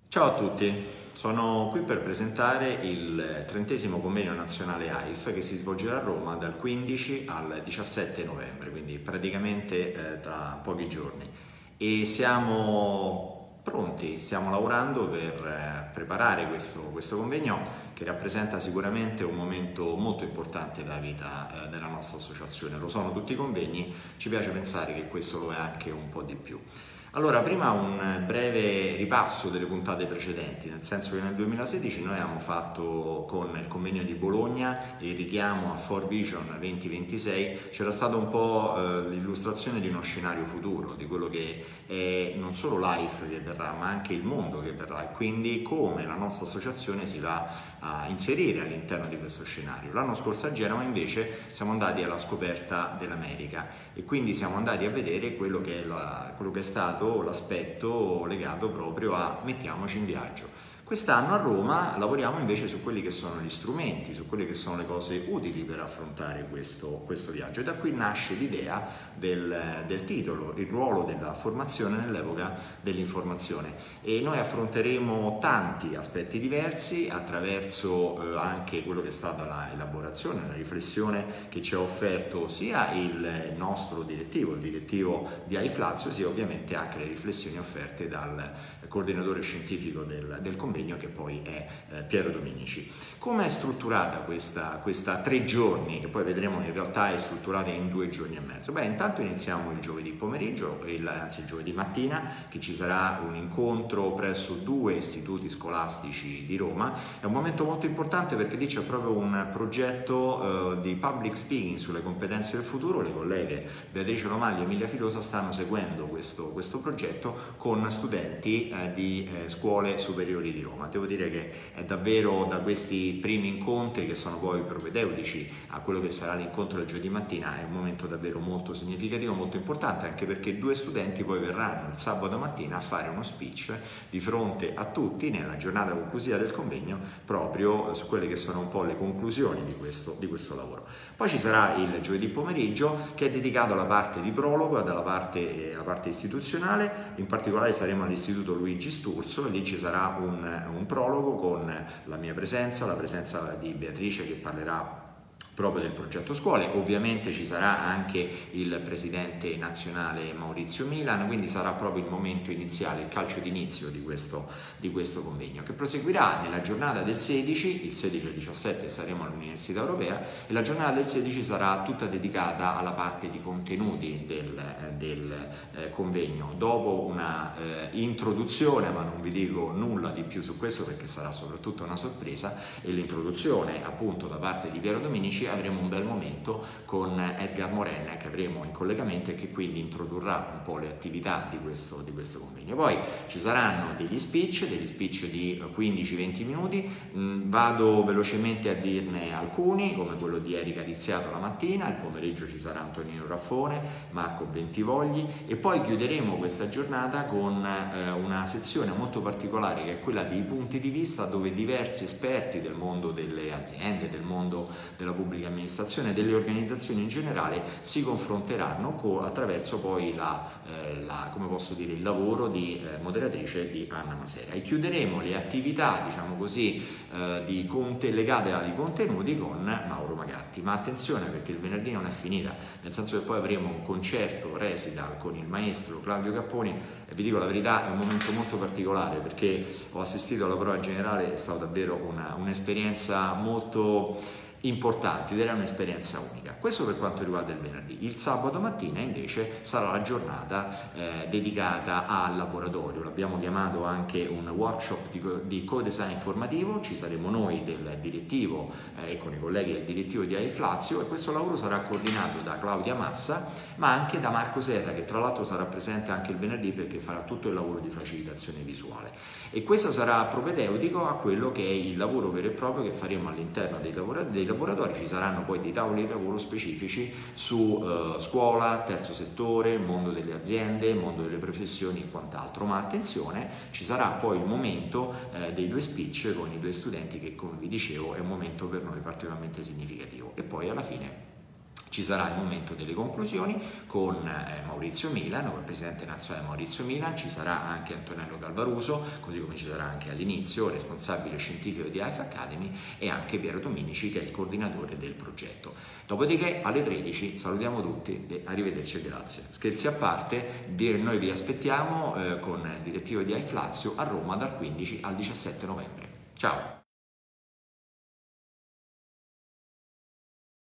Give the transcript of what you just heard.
Ciao a tutti, sono qui per presentare il 30° convegno nazionale AIF che si svolgerà a Roma dal 15 al 17 novembre, quindi praticamente tra pochi giorni. E siamo pronti, stiamo lavorando per preparare questo convegno che rappresenta sicuramente un momento molto importante della vita della nostra associazione. Lo sono tutti i convegni, ci piace pensare che questo lo è anche un po' di più. Allora, prima un breve ripasso delle puntate precedenti, nel senso che nel 2016 noi abbiamo fatto con il convegno di Bologna e il richiamo a 4Vision 2026, c'era stata un po' l'illustrazione di uno scenario futuro, di quello che è non solo l'AIF che verrà, ma anche il mondo che verrà, e quindi come la nostra associazione si va a inserire all'interno di questo scenario. L'anno scorso a Genova invece siamo andati alla scoperta dell'America e quindi siamo andati a vedere quello che è stato l'aspetto legato proprio a mettiamoci in viaggio. Quest'anno a Roma lavoriamo invece su quelli che sono gli strumenti, su quelle che sono le cose utili per affrontare questo viaggio, e da qui nasce l'idea del titolo, il ruolo della formazione nell'epoca dell'informazione, e noi affronteremo tanti aspetti diversi attraverso anche quello che è stata l'elaborazione, la riflessione che ci ha offerto sia il nostro direttivo, il direttivo di AIFLAZIO, sia ovviamente anche le riflessioni offerte dal coordinatore scientifico del convegno, che poi è Piero Dominici. Come è strutturata questa 3 giorni, che poi vedremo che in realtà è strutturata in 2 giorni e mezzo? Beh, intanto iniziamo il giovedì pomeriggio, anzi il giovedì mattina, che ci sarà un incontro presso 2 istituti scolastici di Roma. È un momento molto importante perché lì c'è proprio un progetto di public speaking sulle competenze del futuro. Le colleghe Beatrice Lomaglio e Emilia Filosa stanno seguendo questo progetto con studenti di scuole superiori di Roma. Devo dire che è davvero, da questi primi incontri che sono poi propedeutici a quello che sarà l'incontro del giovedì mattina, è un momento davvero molto significativo, molto importante, anche perché 2 studenti poi verranno il sabato mattina a fare uno speech di fronte a tutti nella giornata conclusiva del convegno proprio su quelle che sono un po' le conclusioni di questo lavoro. Poi ci sarà il giovedì pomeriggio che è dedicato alla parte di prologo, alla parte istituzionale. In particolare saremo all'Istituto Luigi Sturzo e lì ci sarà un prologo con la mia presenza, la presenza di Beatrice che parlerà proprio del progetto scuole. Ovviamente ci sarà anche il presidente nazionale Maurizio Milan, quindi sarà proprio il momento iniziale, il calcio d'inizio di questo convegno, che proseguirà nella giornata del 16, il 16 e il 17 saremo all'Università Europea, e la giornata del 16 sarà tutta dedicata alla parte di contenuti del convegno. Dopo una introduzione, ma non vi dico nulla di più su questo perché sarà soprattutto una sorpresa, e l'introduzione appunto da parte di Piero Dominici, avremo un bel momento con Edgar Moren che avremo in collegamento e che quindi introdurrà un po' le attività di questo convegno. Poi ci saranno degli speech di 15-20 minuti, vado velocemente a dirne alcuni, come quello di Erika Riziato la mattina. Il pomeriggio ci sarà Antonino Raffone, Marco Bentivogli, e poi chiuderemo questa giornata con una sezione molto particolare che è quella dei punti di vista, dove diversi esperti del mondo delle aziende, del mondo della pubblica amministrazione, delle organizzazioni in generale, si confronteranno attraverso poi il lavoro di moderatrice di Anna Masera, e chiuderemo le attività, diciamo così, legate ai contenuti con Mauro Magatti. Ma attenzione, perché il venerdì non è finita, nel senso che poi avremo un concerto recital con il maestro Claudio Capponi, e vi dico la verità, è un momento molto particolare perché ho assistito alla prova generale, è stata davvero un'esperienza molto importanti, ed era un'esperienza unica. Questo per quanto riguarda il venerdì. Il sabato mattina invece sarà la giornata dedicata al laboratorio. L'abbiamo chiamato anche un workshop di co-design formativo. Ci saremo noi del direttivo e con i colleghi del direttivo di AIFLAZIO, e questo lavoro sarà coordinato da Claudia Massa, ma anche da Marco Serra, che tra l'altro sarà presente anche il venerdì perché farà tutto il lavoro di facilitazione visuale, e questo sarà propedeutico a quello che è il lavoro vero e proprio che faremo all'interno dei laboratori. Ci saranno poi dei tavoli di lavoro specifici su scuola, terzo settore, mondo delle aziende, mondo delle professioni e quant'altro. Ma attenzione, ci sarà poi il momento dei 2 speech con i 2 studenti, che come vi dicevo è un momento per noi particolarmente significativo. E poi alla fine Ci sarà il momento delle conclusioni con Maurizio Milan, con il presidente nazionale Maurizio Milan, ci sarà anche Antonello Calvaruso, così come ci sarà anche all'inizio responsabile scientifico di AIF Academy, e anche Piero Dominici, che è il coordinatore del progetto. Dopodiché alle 13 salutiamo tutti e arrivederci e grazie. Scherzi a parte, noi vi aspettiamo con il direttivo di AIF Lazio a Roma dal 15 al 17 novembre. Ciao!